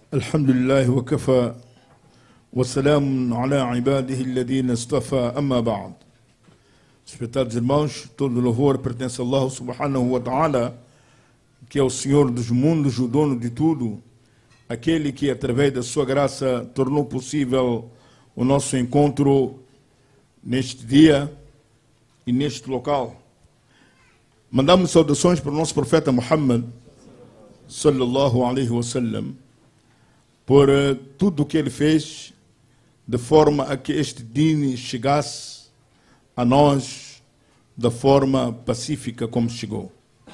الحمد لله وكفى وسلام على عباده الذين اصطفى أما بعد. Respetados irmãos, todo louvor pertence a Allah subhanahu wa ta'ala, que é o Senhor dos mundos, o dono de tudo, aquele que através da sua graça tornou possível o nosso encontro neste dia e neste local. Mandamos saudações para o nosso profeta Muhammad sallallahu alaihi wasallam por tudo o que ele fez de forma a que este din chegasse a nós da forma pacífica como chegou.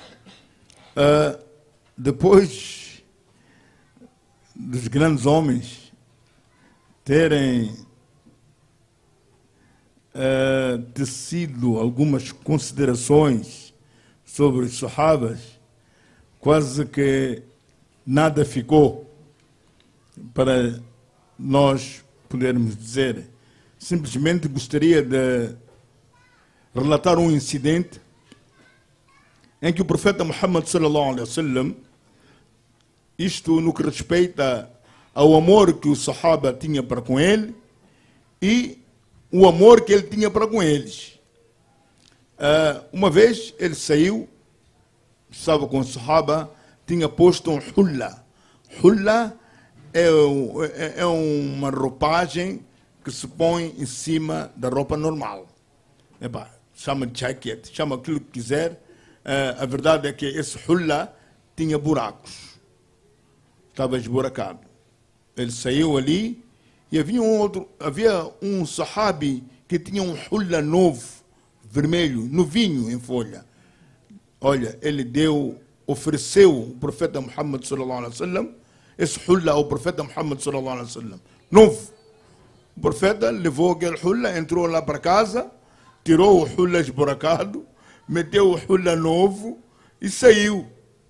Depois dos grandes homens terem tecido algumas considerações sobre os sahabas, quase que nada ficou para nós podermos dizer. Simplesmente gostaria de relatar um incidente em que o profeta Muhammad sallallahu alaihi wasallam, isto no que respeita ao amor que o sahaba tinha para com ele e o amor que ele tinha para com eles. Uma vez ele saiu, estava com o sahaba, tinha posto um hulla. Hulla é uma roupagem que se põe em cima da roupa normal. Chama de jaquete, chama aquilo que quiser. A verdade é que esse hulla tinha buracos. Estava esburacado. Ele saiu ali e havia um sahabi que tinha um hulla novo, vermelho, novinho em folha. Olha, ele ofereceu o profeta Muhammad sallallahu alaihi wasallam esse hulla ao profeta Muhammad sallallahu alaihi wasallam, novo. O profeta levou aquele hulla, entrou lá para casa, tirou o hulla esburacado, meteu o hulla novo e saiu.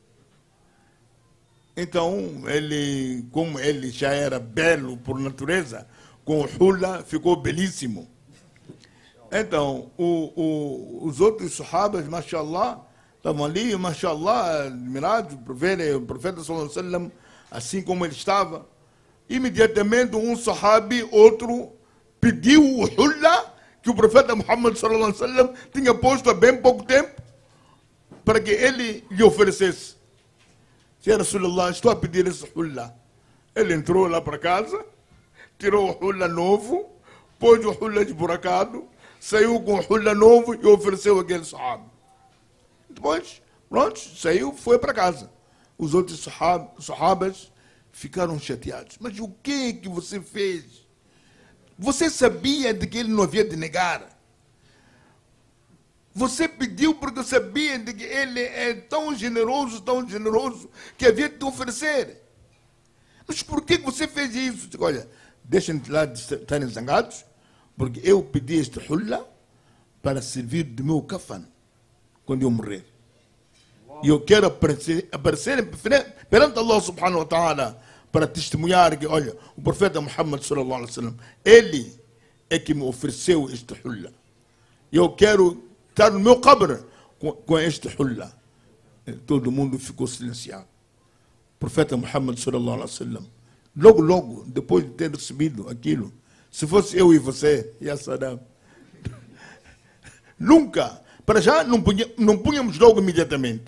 Então, como ele já era belo por natureza, com o hulla ficou belíssimo. Então, os outros sahabas, mashallah, estavam ali, mashallah, admirados por verem o profeta sallallahu alaihi wasallam assim como ele estava. Imediatamente um sahabi, outro, pediu o hulla que o profeta Muhammad sallallahu alaihi wasallam tinha posto há bem pouco tempo para que ele lhe oferecesse. Ya Rasulullah, estou a pedir esse hulla. Ele entrou lá para casa, tirou o hulla novo, pôs o hulla esburacado, saiu com o hulla novo e ofereceu aquele sahabi. Depois, pronto, saiu, foi para casa. Os outros sahabas ficaram chateados. Mas o que você fez? Você sabia de que ele não havia de negar. Você pediu porque sabia de que ele é tão generoso, que havia de te oferecer. Mas por que você fez isso? Olha, deixem de lá de estarem zangados, porque eu pedi este hulla para servir de meu kafan quando eu morrer. E eu quero aparecer perante Allah subhanahu wa ta'ala para testemunhar que, olha, o profeta Muhammad sallallahu alaihi wasallam, ele é que me ofereceu este hulla. E eu quero estar no meu qabr com este hulla. Todo mundo ficou silenciado. O profeta Muhammad sallallahu alaihi wasallam, logo, depois de ter recebido aquilo, se fosse eu e você, ya Saddam, nunca, para já não punhamos logo imediatamente.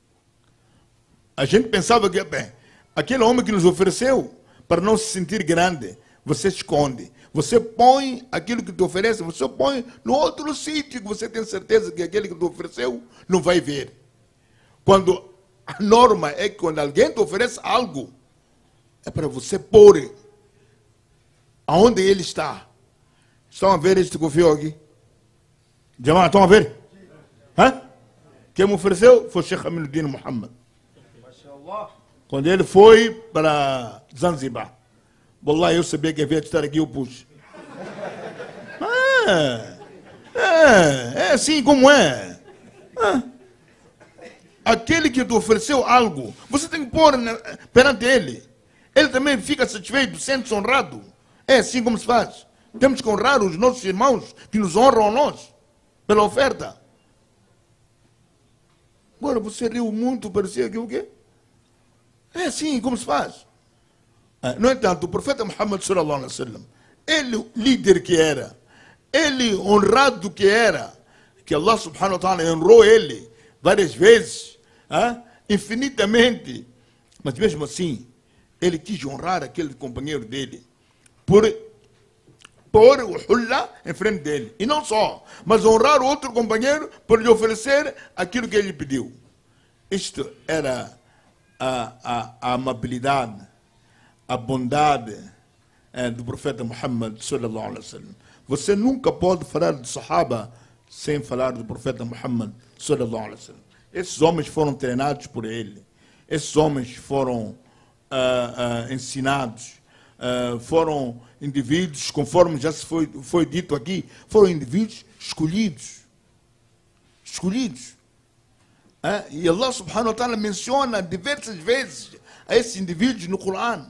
A gente pensava que, bem, aquele homem que nos ofereceu, para não se sentir grande, você esconde. Você põe aquilo que te oferece, você põe no outro sítio que você tem certeza que aquele que te ofereceu não vai ver. Quando a norma é que quando alguém te oferece algo, é para você pôr aonde ele está. Estão a ver este confio aqui? Jamal, estão a ver? Hã? Quem me ofereceu foi o Sheikh Aminuddin Muhammad. Quando ele foi para Zanzibar, wallah, eu sabia que havia de estar aqui, eu pus. É assim como é. Aquele que te ofereceu algo, você tem que pôr perante ele. Ele também fica satisfeito, sente-se honrado. É assim como se faz. Temos que honrar os nossos irmãos que nos honram a nós pela oferta. Agora você riu muito, parecia que o quê? É assim como se faz. No entanto, o profeta Muhammad sallallahu alaihi wasallam, ele líder que era, ele honrado que era, que Allah subhanahu wa ta'ala honrou ele várias vezes, infinitamente, mas mesmo assim, ele quis honrar aquele companheiro dele, por pôr o hullah em frente dele. E não só, mas honrar o outro companheiro por lhe oferecer aquilo que ele pediu. Isto era a amabilidade, a bondade do profeta Muhammad sallallahu alaihi wasallam. Você nunca pode falar de Sahaba sem falar do profeta Muhammad sallallahu alaihi wasallam. Esses homens foram treinados por ele. Esses homens foram ensinados. Foram indivíduos, conforme já se foi dito aqui, foram indivíduos escolhidos. Escolhidos. E Allah subhanahu wa ta'ala menciona diversas vezes a esses indivíduos no Coran.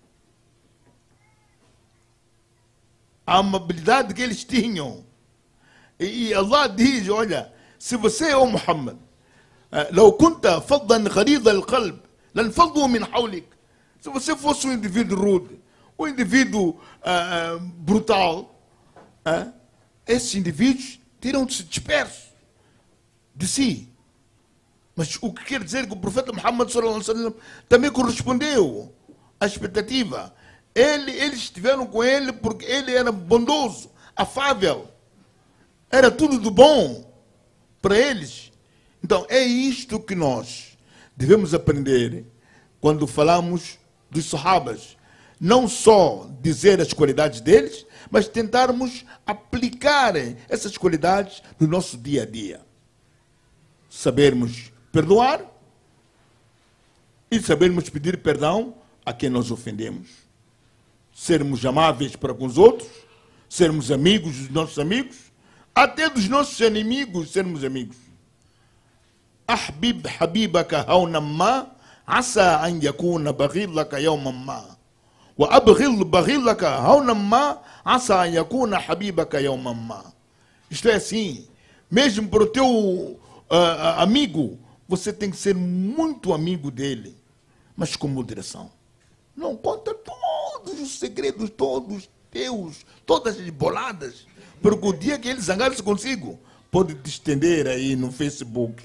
A amabilidade que eles tinham. E Allah diz, olha, se você, ó Muhammad, لو كنت فظا غليظ القلب لانفضوا من حولك. Se você fosse um indivíduo rude, um indivíduo brutal, esses indivíduos teriam-se dispersos de si. Mas o que quer dizer que o profeta Muhammad sallallahu alaihi wasallam também correspondeu à expectativa. Eles estiveram com ele porque ele era bondoso, afável. Era tudo do bom para eles. Então, é isto que nós devemos aprender quando falamos dos Sahabas. Não só dizer as qualidades deles, mas tentarmos aplicar essas qualidades no nosso dia a dia. Sabermos perdoar e sabermos pedir perdão a quem nós ofendemos. Sermos amáveis para com os outros, sermos amigos dos nossos amigos, até dos nossos inimigos sermos amigos. Ahbib habibaka hawnan ma asa an yakuna baghidlaka yawman ma wa abghid baghidlaka hawnan ma asa an yakuna habibaka yawman ma. Isto é assim, mesmo para o teu amigo, você tem que ser muito amigo dele, mas com moderação. Não conta todos os segredos, todos teus, todas as boladas, porque o dia que ele zangar-se consigo, pode te estender aí no Facebook.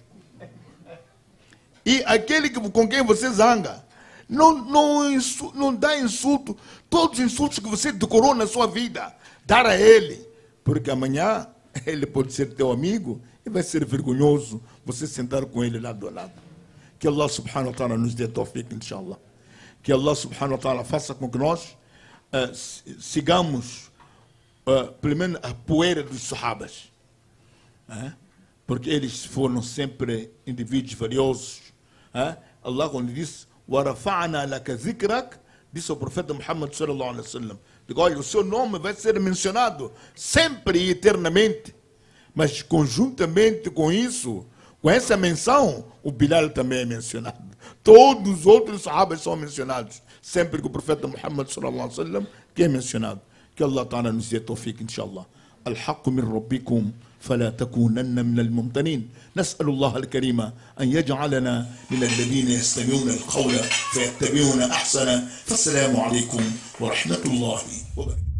E aquele com quem você zanga, não dá insulto, todos os insultos que você decorou na sua vida, dar a ele, porque amanhã ele pode ser teu amigo e vai ser vergonhoso você sentar com ele lado a lado. Que Allah subhanahu wa ta'ala nos dê tawfiq, inshallah. Que Allah subhanahu wa ta'ala faça com que nós sigamos pelo menos a poeira dos sahabas, porque eles foram sempre indivíduos valiosos. Allah, quando disse وَرَفَعْنَا لَكَ ذِكْرَكَ, disse ao profeta Muhammad sallallahu alaihi wasallam, olha, o seu nome vai ser mencionado sempre e eternamente, mas conjuntamente com isso, com essa menção, o Bilal também é mencionado. Todos os outros sahabas são mencionados, sempre que o profeta Muhammad sallallahu alaihi wasallam que é mencionado. Que Allah ta'ala nos dê tawfiq, inshallah. الحق من ربكم فلا تكونن من الممتنين. نسأل الله الكريم أن يجعلنا من الذين يستمعون القول فيتبعون أحسنه. فالسلام عليكم ورحمة الله وبركاته.